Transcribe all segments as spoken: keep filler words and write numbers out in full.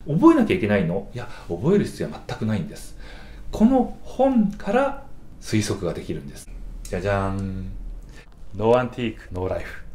覚えなきゃいけないの？いや、覚える必要は全くないんです。この本から推測ができるんです。じゃじゃーん。ノーアンティーク、ノーライフ。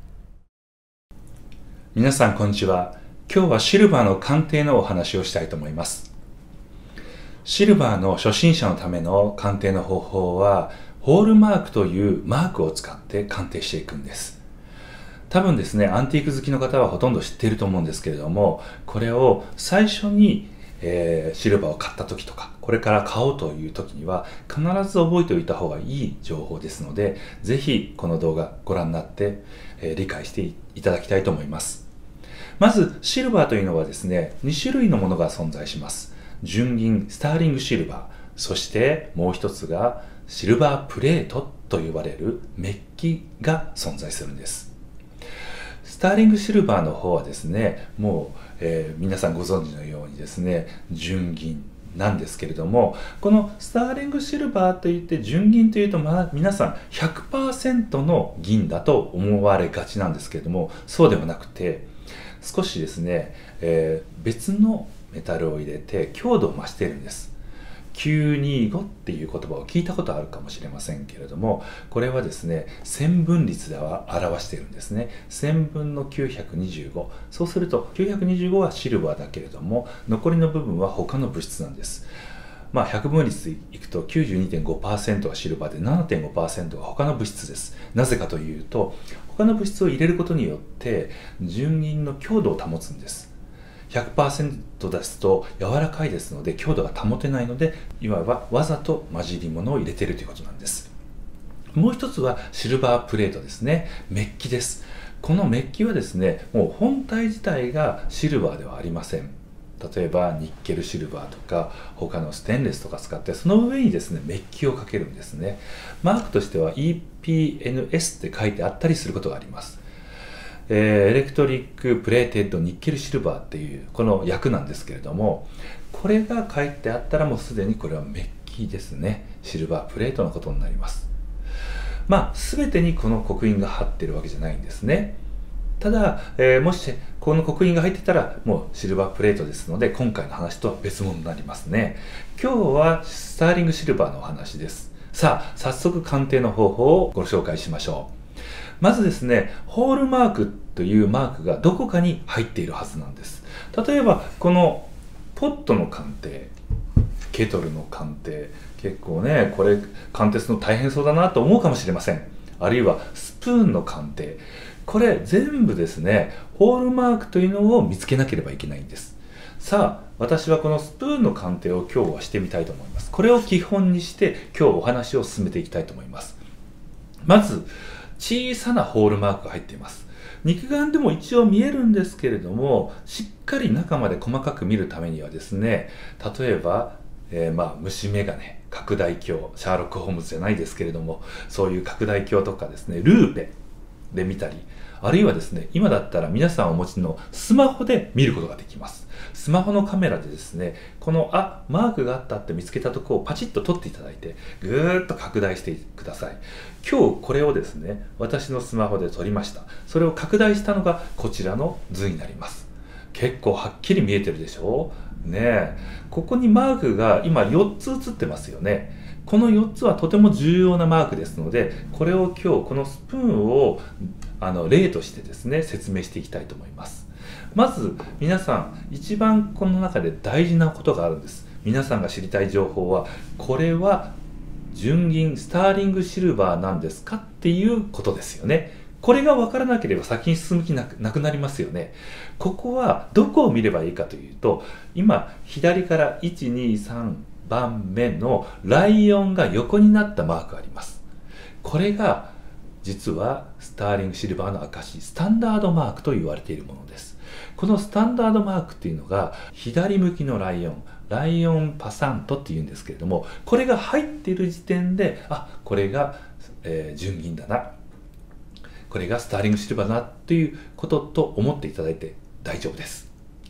皆さんこんにちは。今日はシルバーの鑑定のお話をしたいと思います。シルバーの初心者のための鑑定の方法は、ホールマークというマークを使って鑑定していくんです。多分ですね、アンティーク好きの方はほとんど知っていると思うんですけれども、これを最初に、えー、シルバーを買った時とか、これから買おうという時には必ず覚えておいた方がいい情報ですので、ぜひこの動画ご覧になって、えー、理解していただきたいと思います。まず、シルバーというのはですね、に種類のものが存在します。純銀、スターリングシルバー、そしてもう一つがシルバープレートと呼ばれるメッキが存在するんです。スターリングシルバーの方はですね、もう、えー、皆さんご存知のようにですね、純銀なんですけれども、このスターリングシルバーといって純銀というと、まあ、皆さん ひゃくパーセント の銀だと思われがちなんですけれども、そうではなくて、少しですね、えー、別のメタルを入れて強度を増しているんです。きゅうにごっていう言葉を聞いたことあるかもしれませんけれども、これはですね、線分率では表しているんですね。線分のきゅうひゃくにじゅうご。そうするときゅうひゃくにじゅうごはシルバーだけれども、残りの部分は他の物質なんです。まあ、ひゃくぶん率いくと きゅうじゅうにてんごパーセント がシルバーで ななてんごパーセント が他の物質です。なぜかというと、他の物質を入れることによって純銀の強度を保つんです。ひゃくパーセント ですと柔らかいですので強度が保てないので、いわばわざと混じり物を入れているということなんです。もう一つはシルバープレートですね。メッキです。このメッキはですね、もう本体自体がシルバーではありません。例えばニッケルシルバーとか他のステンレスとか使って、その上にですねメッキをかけるんですね。マークとしては イーピーエヌエス って書いてあったりすることがあります。えー、エレクトリックプレーテッドニッケルシルバーっていうこの訳なんですけれども、これが書いてあったらもうすでにこれはメッキですね。シルバープレートのことになります。まあ全てにこの刻印が貼ってるわけじゃないんですね。ただ、えー、もしこの刻印が入ってたらもうシルバープレートですので、今回の話とは別物になりますね。今日はスターリングシルバーのお話です。さあ早速鑑定の方法をご紹介しましょう。まずですね、ホールマークというマークがどこかに入っているはずなんです。例えばこのポットの鑑定、ケトルの鑑定、結構ねこれ鑑定するの大変そうだなと思うかもしれません。あるいはスプーンの鑑定、これ全部ですねホールマークというのを見つけなければいけないんです。さあ私はこのスプーンの鑑定を今日はしてみたいと思います。これを基本にして今日お話を進めていきたいと思います。まず小さなホールマークが入っています。肉眼でも一応見えるんですけれども、しっかり中まで細かく見るためにはですね、例えば、えー、まあ虫眼鏡、拡大鏡、シャーロック・ホームズじゃないですけれども、そういう拡大鏡とかですね、ルーペで見たり、あるいはですね、今だったら皆さんお持ちのスマホで見ることができます。スマホのカメラでですね、このあマークがあったって見つけたところをパチッと撮っていただいて、ぐーっと拡大してください。今日これをですね、私のスマホで撮りました。それを拡大したのがこちらの図になります。結構はっきり見えてるでしょうねえ。ここにマークが今よっつ写ってますよね。このよっつはとても重要なマークですので、これを今日このスプーンをあの例としてですね説明していきたいと思います。まず皆さん一番この中で大事なことがあるんです。皆さんが知りたい情報は、これは純銀スターリングシルバーなんですかっていうことですよね。これが分からなければ先に進む気なくなくなりますよね。ここはどこを見ればいいかというと、今左からいちにさんばんめのライオンが横になったマークがあります。これが実はスターリングシルバーの証、スタンダードマークと言われているものです。このスタンダードマークっていうのが左向きのライオン、ライオンパサントっていうんですけれども、これが入っている時点で、あ、これが、えー、純銀だな、これがスターリングシルバーだなということと思っていただいて大丈夫です。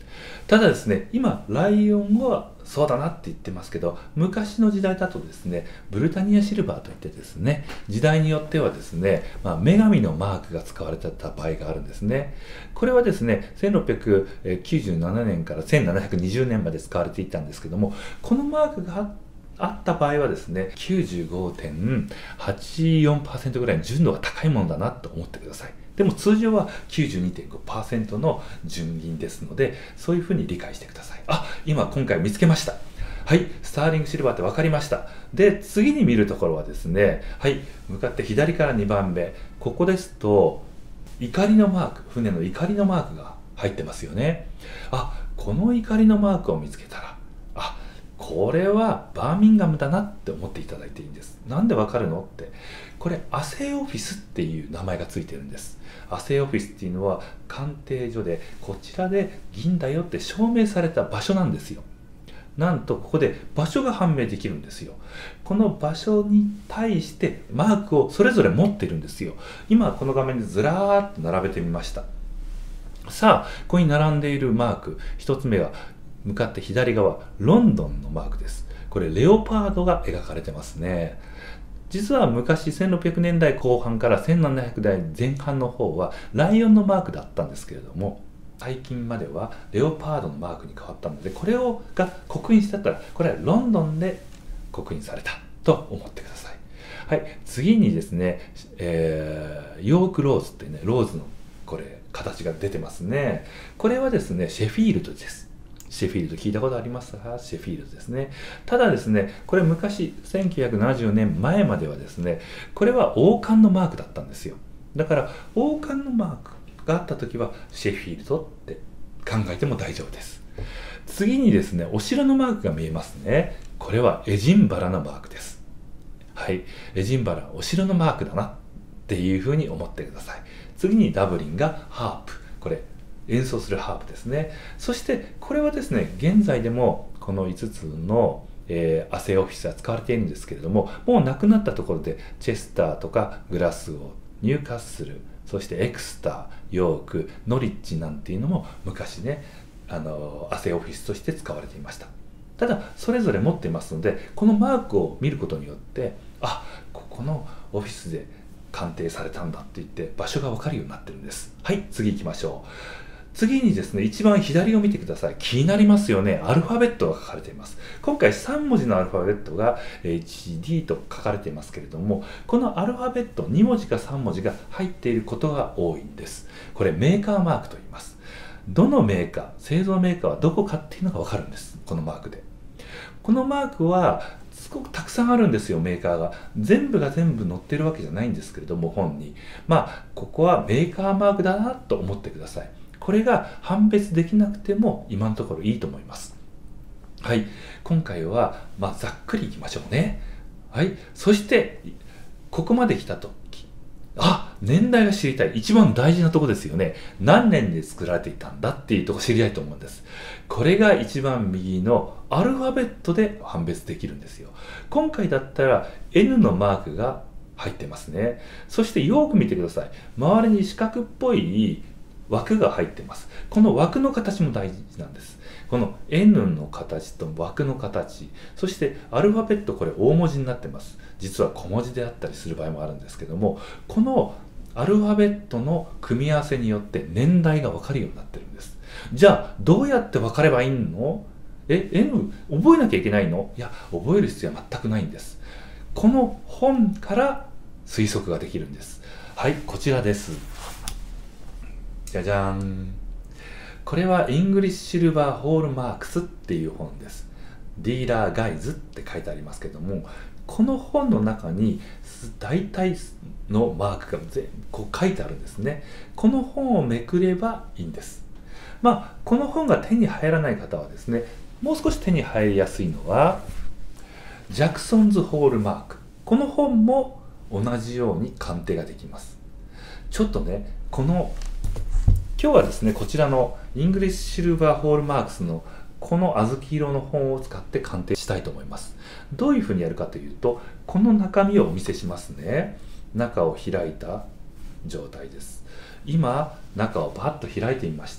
ただですね、今ライオンはそうだなって言ってますけど、昔の時代だとですね、ブルタニアシルバーといってですね、時代によってはですね、まあ、女神のマークが使われてた場合があるんですね。これはですね、せんろっぴゃくきゅうじゅうななねんからせんななひゃくにじゅうねんまで使われていたんですけども、このマークがあった場合はですね、きゅうじゅうごてんはちよんパーセント ぐらいの純度が高いものだなと思ってください。でも通常は きゅうじゅうにてんごパーセント の純銀ですので、そういうふうに理解してください。あ、今今回見つけました。はい、スターリングシルバーって分かりました。で、次に見るところはですね、はい、向かって左からにばんめ、ここですと、怒りのマーク、船の怒りのマークが入ってますよね。あ、この怒りのマークを見つけたら、あ、これはバーミンガムだなって思っていただいていいんです。なんでわかるのって、これアセイオフィスっていう名前がついてるんです。アセイオフィスっていうのは鑑定所で、こちらで銀だよって証明された場所なんですよ。なんとここで場所が判明できるんですよ。この場所に対してマークをそれぞれ持ってるんですよ。今この画面でずらーっと並べてみました。さあ、ここに並んでいるマーク、一つ目は向かって左側、ロンドンのマークです。これレオパードが描かれてますね。実は昔せんろっぴゃくねんだいこう半からせんななひゃくだいぜん半の方はライオンのマークだったんですけれども、最近まではレオパードのマークに変わったので、これをが刻印してあったら、これはロンドンで刻印されたと思ってください。はい、次にですね、えー、ヨークローズってね、ローズのこれ形が出てますね。これはですね、シェフィールドです。シェフィールド聞いたことありますか？シェフィールドですね。ただですね、これ昔せんきゅうひゃくななじゅうねんまえまではですね、これは王冠のマークだったんですよ。だから王冠のマークがあった時はシェフィールドって考えても大丈夫です。次にですね、お城のマークが見えますね。これはエジンバラのマークです。はい、エジンバラ、お城のマークだなっていうふうに思ってください。次にダブリンがハープ、これ演奏するハープですね。そしてこれはですね、現在でもこのいつつの、えー、アセイオフィスは使われているんですけれども、もうなくなったところでチェスターとかグラスオー、ニューカッスル、そしてエクスター、ヨーク、ノリッジなんていうのも昔ね、あのアセイオフィスとして使われていました。ただそれぞれ持っていますので、このマークを見ることによって、あ、ここのオフィスで鑑定されたんだって言って場所が分かるようになってるんです。はい、次行きましょう。次にですね、一番左を見てください。気になりますよね。アルファベットが書かれています。今回さんもじのアルファベットが エイチディー と書かれていますけれども、このアルファベットにもじかさんもじが入っていることが多いんです。これメーカーマークと言います。どのメーカー、製造メーカーはどこかっていうのが分かるんです。このマークで。このマークはすごくたくさんあるんですよ、メーカーが。全部が全部載ってるわけじゃないんですけれども、本に。まあ、ここはメーカーマークだなと思ってください。これが判別できなくても今のところいいと思います。はい、今回は、まあ、ざっくりいきましょうね。はい、そしてここまで来たとき、あ、年代が知りたい。一番大事なとこですよね。何年で作られていたんだっていうところ知りたいと思うんです。これが一番右のアルファベットで判別できるんですよ。今回だったら エヌ のマークが入ってますね。そしてよく見てください。周りに四角っぽい枠が入ってます。この枠の形も大事なんです。この エヌ の形と枠の形、そしてアルファベット、これ大文字になってます。実は小文字であったりする場合もあるんですけども、このアルファベットの組み合わせによって年代が分かるようになってるんです。じゃあどうやって分かればいいの？え、N 覚えなきゃいけないの？いや、覚える必要は全くないんです。この本から推測ができるんです。はい、こちらです。じゃじゃーん。これはイングリッシュシルバーホールマークスっていう本です。ディーラーガイズって書いてありますけども、この本の中に大体のマークが全部こう書いてあるんですね。この本をめくればいいんです。まあ、この本が手に入らない方はですね、もう少し手に入りやすいのはジャクソンズホールマーク。この本も同じように鑑定ができます。ちょっとね、この今日はですね、こちらのイングリッシュシルバーホールマークスのこの小豆色の本を使って鑑定したいと思います。どういうふうにやるかというと、この中身をお見せしますね。中を開いた状態です。今、中をバッと開いてみました。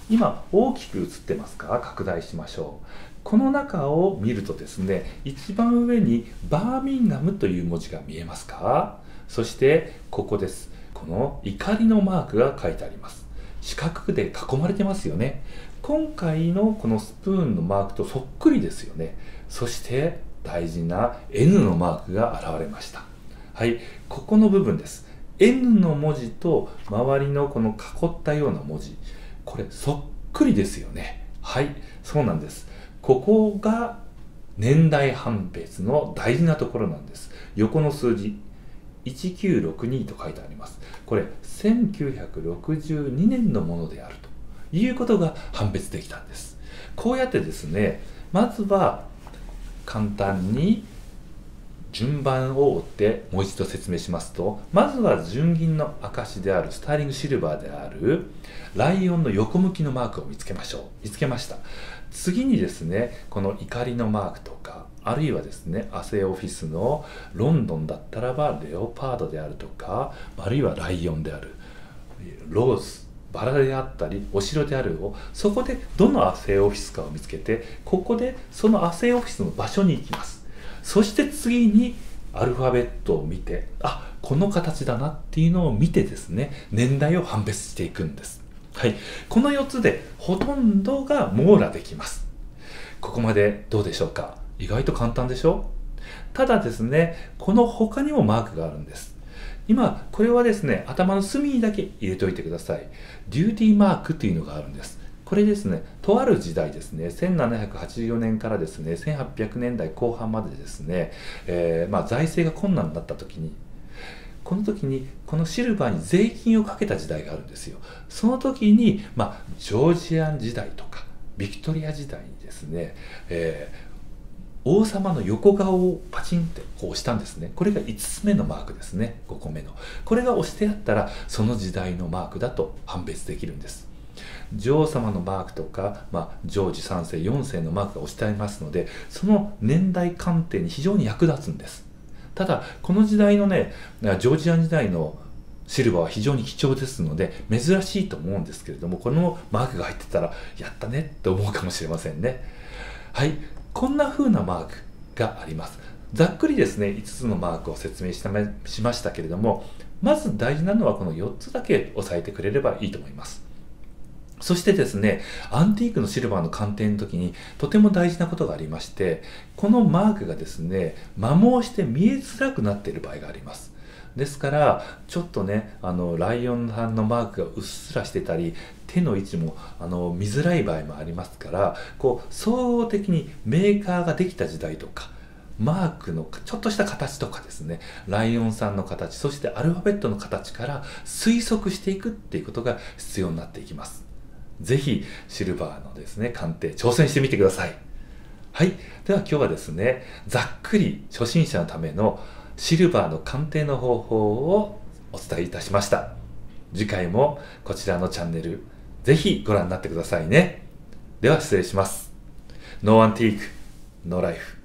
今大きく映ってますか？拡大しましょう。この中を見るとですね、一番上にバーミンガムという文字が見えますか？そしてここです。この怒りのマークが書いてあります。四角で囲まれてますよね。今回のこのスプーンのマークとそっくりですよね。そして大事な エヌ のマークが現れました。はい、ここの部分です。エヌ の文字と周りのこの囲ったような文字、これそっくりですよね。はい、そうなんです。ここが年代判別の大事なところなんです。横の数字いちきゅうろくにと書いてあります。これせんきゅうひゃくろくじゅうにねんのものであるということが判別できたんです。こうやってですね、まずは簡単に順番を追ってもう一度説明しますと、まずは純銀の証であるスターリングシルバーであるライオンの横向きのマークを見つけましょう。見つけました。次にですね、この怒りのマークとか、あるいはですね、アセオフィスのロンドンだったらばレオパードであるとか、あるいはライオンであるローズ、バラであったりお城であるを、そこでどのアセオフィスかを見つけて、ここでそのアセオフィスの場所に行きます。そして次にアルファベットを見て、あ、この形だなっていうのを見てですね、年代を判別していくんです。はい、このよっつでほとんどが網羅できます。ここまでどうでしょうか？意外と簡単でしょ？ただですね、この他にもマークがあるんです。今これはですね、頭の隅にだけ入れておいてください。デューティーマークというのがあるんです。これですね、とある時代ですね、せんななひゃくはちじゅうよねんからですね、せんはっぴゃくねんだいこう半までですね、えーまあ、財政が困難だった時に、この時にこのシルバーに税金をかけた時代があるんですよ。その時に、まあ、ジョージアン時代とかビクトリア時代にですね、えー王様の横顔をパチンってこう押したんですね。これがいつつめのマークですね。ごこめの。これが押してあったら、その時代のマークだと判別できるんです。女王様のマークとか、まあ、ジョージさんせい、よんせいのマークが押してありますので、その年代鑑定に非常に役立つんです。ただ、この時代のね、ジョージアン時代のシルバーは非常に貴重ですので、珍しいと思うんですけれども、このマークが入ってたら、やったねって思うかもしれませんね。はい。こんな風なマークがあります。ざっくりですね、いつつのマークを説明したしましたけれども、まず大事なのはこのよっつだけ押さえてくれればいいと思います。そしてですね、アンティークのシルバーの鑑定の時にとても大事なことがありまして、このマークがですね、摩耗して見えづらくなっている場合があります。ですからちょっとね、あのライオンさんのマークがうっすらしてたり、手の位置もあの見づらい場合もありますから、こう総合的にメーカーができた時代とか、マークのちょっとした形とかですね、ライオンさんの形、そしてアルファベットの形から推測していくっていうことが必要になっていきます。ぜひシルバーのですね、鑑定挑戦してみてください。はい、では今日はですね、ざっくり初心者のためのシルバーの鑑定の方法をお伝えいたしました。次回もこちらのチャンネルぜひご覧になってくださいね。では失礼します。ノーアンティーク、ノーライフ。